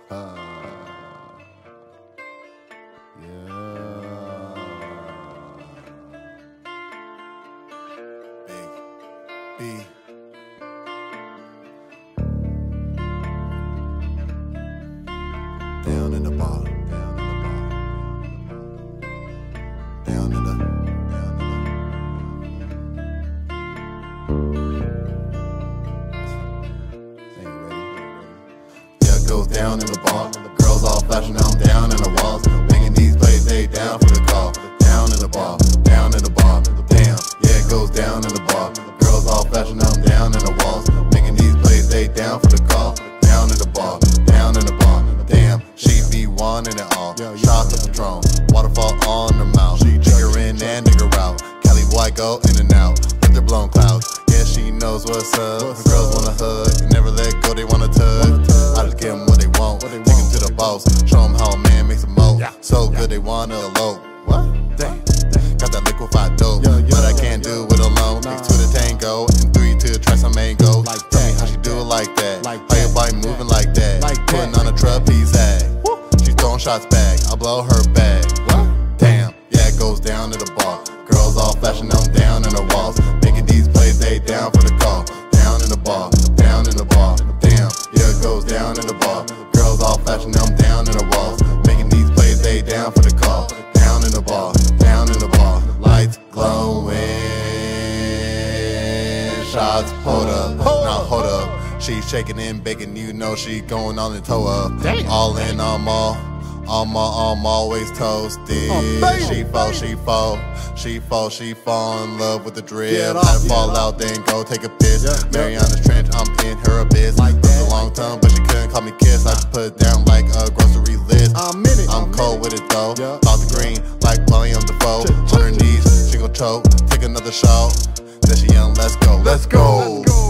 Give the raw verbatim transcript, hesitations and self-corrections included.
Uh, yeah. Big B. Down in the bar. Down in the bar. Down in the. Goes down in the bar. Girls all flashing, now I'm down in the walls. Making these plays, they down for the call. Down in the bar, down in the bar. Damn, yeah, it goes down in the bar. Girls all flashing, now I'm down in the walls. Making these plays, they down for the call. Down in the bar, down in the bar. Damn, she be wanting it all. Shots of Patron, waterfall on her mouth. Nigger in and nigger out. Cali white go in and out. With their blown clouds. Yeah, she knows what's up. Her girls wanna hug, never let go, they wanna tug. I just give them what they want, take them to the boss. Show them how a man makes a mo. So good they wanna elope. What? Damn. Got that liquefied dope, but I can't do it alone. X to the tango, and three to try some mango. Tell me how she do it like that. How your body moving like that. Putting on a trapeze act. She's throwing shots back, I blow her back. Damn, yeah, it goes down to the bar. Girls all flashing, I'm down in the walls. Making these plays, they down for the call. Down in the bar, down in the bar. Damn, yeah, it goes down in the bar. Girls all flashing, I'm down in the walls. Making these plays, they down for the call. Down in the bar, down in the bar. Lights glowing, shots, hold up, now hold up. She shaking and baking, you know she going on the toe up. All in, I'm all. I'm, all, I'm always toasted. Oh, she fall, she fall, she fall, she fall in love with the drip. I fall out, then go take a piss. Yeah, Mariana's Trench, I'm in her abyss. Like that. A long tongue, but she couldn't call me kiss. I just put it down like a grocery list. I'm in it. I'm cold with it though. Yeah. Off the green, like William Defoe. On her knees, she gon' choke. Take another shot. Then she yelling, let's go, let's go. Let's go.